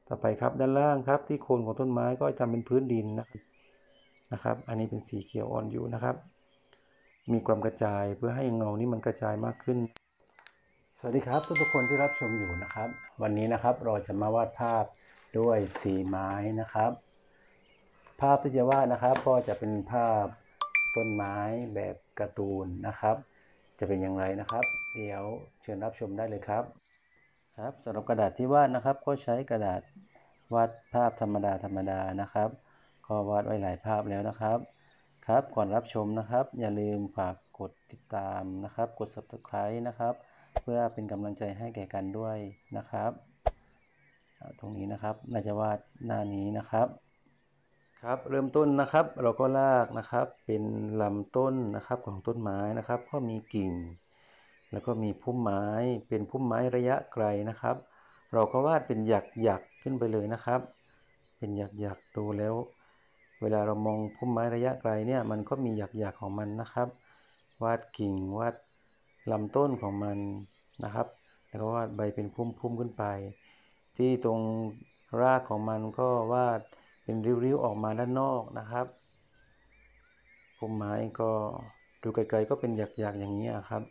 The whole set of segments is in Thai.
ต่อไปครับด้านล่างครับที่โคนของต้นไม้ก็ทำเป็นพื้นดินนะครับอันนี้เป็นสีเขียวอ่อนอยู่นะครับมีความกระจายเพื่อให้เงานี้มันกระจายมากขึ้นสวัสดีครับทุกคนที่รับชมอยู่นะครับวันนี้นะครับเราจะมาวาดภาพด้วยสีไม้นะครับภาพที่จะวาดนะครับก็จะเป็นภาพต้นไม้แบบการ์ตูนนะครับจะเป็นอย่างไรนะครับเดี๋ยวเชิญรับชมได้เลยครับครับสำหรับกระดาษที่วาดนะครับก็ใช้กระดาษวาดภาพธรรมดานะครับก็วาดไว้หลายภาพแล้วนะครับครับก่อนรับชมนะครับอย่าลืมฝากกดติดตามนะครับกด Subscribe นะครับเพื่อเป็นกำลังใจให้แก่กันด้วยนะครับตรงนี้นะครับน่าจะวาดหน้านี้นะครับครับเริ่มต้นนะครับเราก็ลากนะครับเป็นลำต้นนะครับของต้นไม้นะครับก็มีกิ่งแล้วก็มีพุ่มไม้เป็นพุ่มไม้ระยะไกลนะครับเราก็วาดเป็นหยักขึ้นไปเลยนะครับเป็นหยักดูแล้วเวลาเรามองพุ่มไม้ระยะไกลเนี่ยมันก็มีหยักของมันนะครับวาดกิ่งวาดลำต้นของมันนะครับแล้วก็วาดใบเป็นพุ่มขึ้นไปที่ตรงรากของมันก็วาดเป็นริ้วๆออกมาด้านนอกนะครับพุ่มไม้ก็ดูไกลๆก็เป็นหยักอย่างนี้ครับ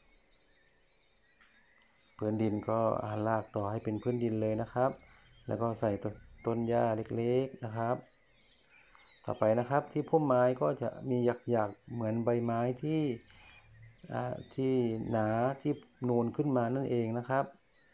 พื้นดินก็ลากต่อให้เป็นพื้นดินเลยนะครับแล้วก็ใส่ต้นหญ้าเล็กๆนะครับต่อไปนะครับที่พุ่มไม้ก็จะมีหยักเหมือนใบไม้ที่หนาที่นูนขึ้นมานั่นเองนะครับ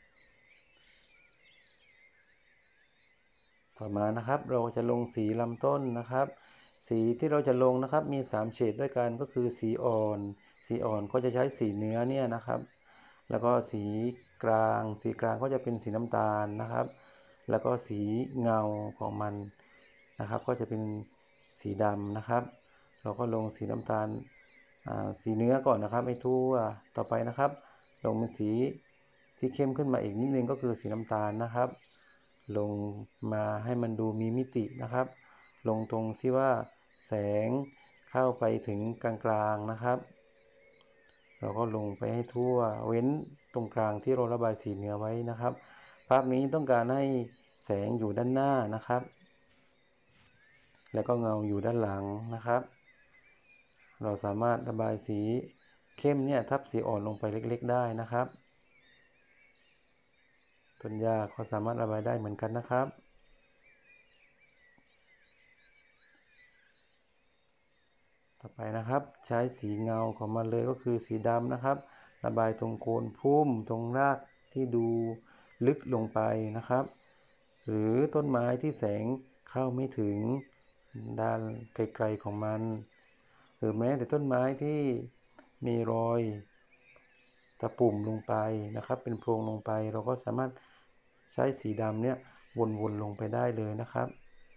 ต่อมานะครับเราจะลงสีลำต้นนะครับสีที่เราจะลงนะครับมี3เฉดด้วยกันก็คือสีอ่อนก็จะใช้สีเนื้อเนี่ยนะครับแล้วก็สีกลางก็จะเป็นสีน้ำตาลนะครับแล้วก็สีเงาของมันนะครับก็จะเป็นสีดำนะครับเราก็ลงสีน้ำตาลสีเนื้อก่อนนะครับให้ทั่วต่อไปนะครับลงเป็นสีที่เข้มขึ้นมาอีกนิดนึงก็คือสีน้ำตาลนะครับลงมาให้มันดูมีมิตินะครับลงตรงที่ว่าแสงเข้าไปถึงกลางๆนะครับเราก็ลงไปให้ทั่วเว้นตรงกลางที่เราระบายสีเนื้อไว้นะครับภาพนี้ต้องการให้แสงอยู่ด้านหน้านะครับแล้วก็เงาอยู่ด้านหลังนะครับเราสามารถระบายสีเข้มเนี่ยทับสีอ่อนลงไปเล็กๆได้นะครับต้นหญ้าก็สามารถระบายได้เหมือนกันนะครับต่อไปนะครับใช้สีเงาของมันเลยก็คือสีดำนะครับระบายตรงโคนพุ่มตรงรากที่ดูลึกลงไปนะครับหรือต้นไม้ที่แสงเข้าไม่ถึงด้านไกลๆของมันหรือแม้แต่ต้นไม้ที่มีรอยตะปุ่มลงไปนะครับเป็นโพรงลงไปเราก็สามารถใช้สีดำเนี่ยวนๆลงไปได้เลยนะครับ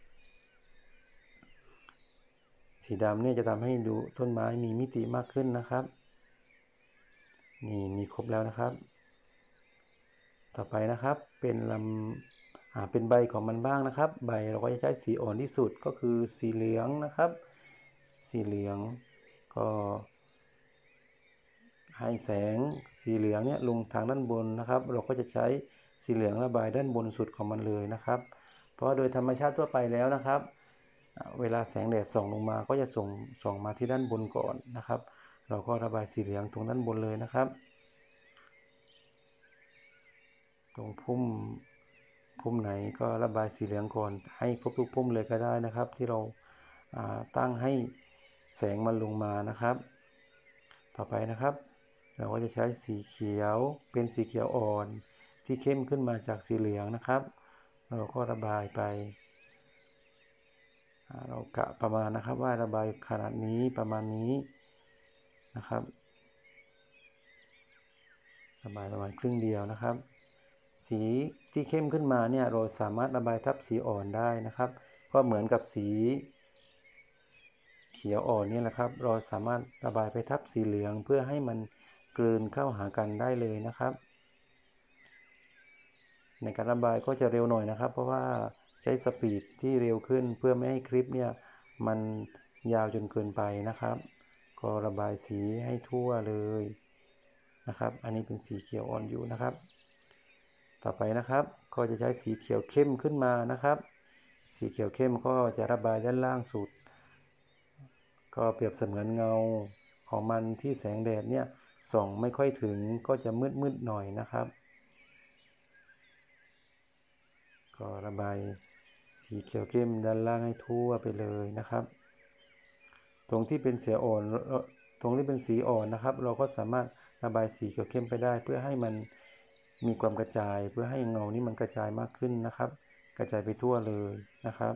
สีดำเนี่ยจะทำให้ดูต้นไม้มีมิติมากขึ้นนะครับนี่มีครบแล้วนะครับต่อไปนะครับเป็นเป็นใบของมันบ้างนะครับใบเราก็จะใช้สีอ่อนที่สุดก็คือสีเหลืองนะครับสีเหลืองก็ให้แสงสีเหลืองเนี่ยลงทางด้านบนนะครับเราก็จะใช้สีเหลืองระบายด้านบนสุดของมันเลยนะครับเพราะโดยธรรมชาติทั่วไปแล้วนะครับเวลาแสงแดดส่องลงมาก็จะส่องมาที่ด้านบนก่อนนะครับเราก็ระบายสีเหลืองตรงด้านบนเลยนะครับตรงพุ่มไหนก็ระบายสีเหลืองก่อนให้ครบทุกพุ่มเลยก็ได้นะครับที่เราตั้งให้แสงมันลงมานะครับต่อไปนะครับเราก็จะใช้สีเขียวเป็นสีเขียวอ่อนที่เข้มขึ้นมาจากสีเหลืองนะครับเราก็ระบายไปเรากะประมาณนะครับว่าระบายขนาดนี้ประมาณนี้นะครับระบายประมาณครึ่งเดียวนะครับสีที่เข้มขึ้นมาเนี่ยเราสามารถระบายทับสีอ่อนได้นะครับก็เหมือนกับสีเขียวอ่อนนี่แหละครับเราสามารถระบายไปทับสีเหลืองเพื่อให้มันกลืนเข้าหากันได้เลยนะครับในการระบายก็จะเร็วหน่อยนะครับเพราะว่าใช้สปีดที่เร็วขึ้นเพื่อไม่ให้คลิปเนี่ยมันยาวจนเกินไปนะครับก็ระบายสีให้ทั่วเลยนะครับอันนี้เป็นสีเขียวอ่อนอยู่นะครับต่อไปนะครับก็จะใช้สีเขียวเข้มขึ้นมานะครับสีเขียวเข้มก็จะระบายด้านล่างสุดก็เปรียบเสมือนเงาของมันที่แสงแดดเนี่ยส่องไม่ค่อยถึงก็จะมืดๆหน่อยนะครับก็ระบายสีเขียวเข้มด้านล่างให้ทั่วไปเลยนะครับตรงที่เป็นสีอ่อนนะครับเราก็สามารถระบายสีเขียวเข้มไปได้เพื่อให้มันมีความกระจายเพื่อให้เงานี้มันกระจายมากขึ้นนะครับกระจายไปทั่วเลยนะครับ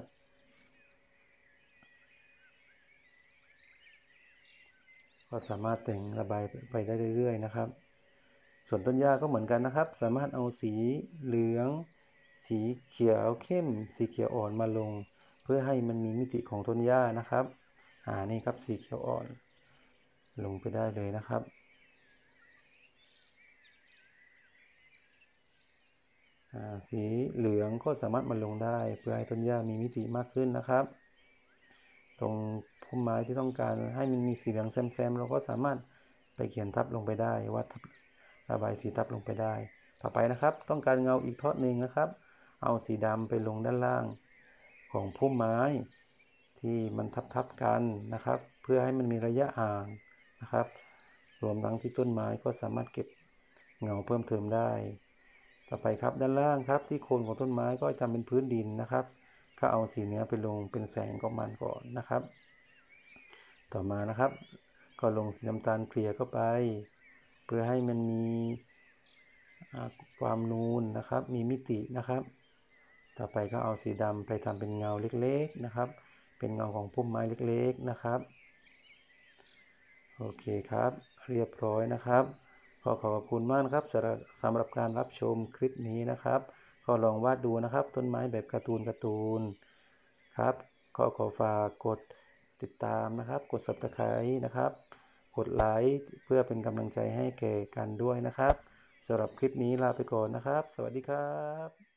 ก็สามารถแต่งระบายไปได้เรื่อยๆนะครับส่วนต้นหญ้าก็เหมือนกันนะครับสามารถเอาสีเหลืองสีเขียวเข้มสีเขียวอ่อนมาลงเพื่อให้มันมีมิติของต้นหญ้านะครับนี่ครับสีเขียวอ่อนลงไปได้เลยนะครับสีเหลืองก็สามารถมาลงได้เพื่อให้ต้นหญ้ามีมิติมากขึ้นนะครับตรงพุ่มไม้ที่ต้องการให้มันมีสีเหลืองแซมๆเราก็สามารถไปเขียนทับลงไปได้วาดระบายสีทับลงไปได้ต่อไปนะครับต้องการเงาอีกทอดหนึ่งนะครับเอาสีดำไปลงด้านล่างของพุ่มไม้ที่มันทับกันนะครับเพื่อให้มันมีระยะห่างนะครับรวมทั้งที่ต้นไม้ก็สามารถเก็บเงาเพิ่มเติมได้ต่อไปครับด้านล่างครับที่โคนของต้นไม้ก็ทำเป็นพื้นดินนะครับก็เอาสีเนื้อไปลงเป็นแสงของมันก่อนนะครับต่อมานะครับก็ลงสีน้ำตาลเกลี่ยเข้าไปเพื่อให้มันมีความนูนนะครับมีมิตินะครับต่อไปก็เอาสีดำไปทำเป็นเงาเล็กๆนะครับเป็นเงาของพุ่มไม้เล็กๆนะครับโอเคครับเรียบร้อยนะครับขอบคุณมากนะครับสำหรับการรับชมคลิปนี้นะครับก็ลองวาดดูนะครับต้นไม้แบบการ์ตูนครับก็ขอฝากกดติดตามนะครับกด Subscribe นะครับกดไลค์เพื่อเป็นกำลังใจให้แก่กันด้วยนะครับสำหรับคลิปนี้ลาไปก่อนนะครับสวัสดีครับ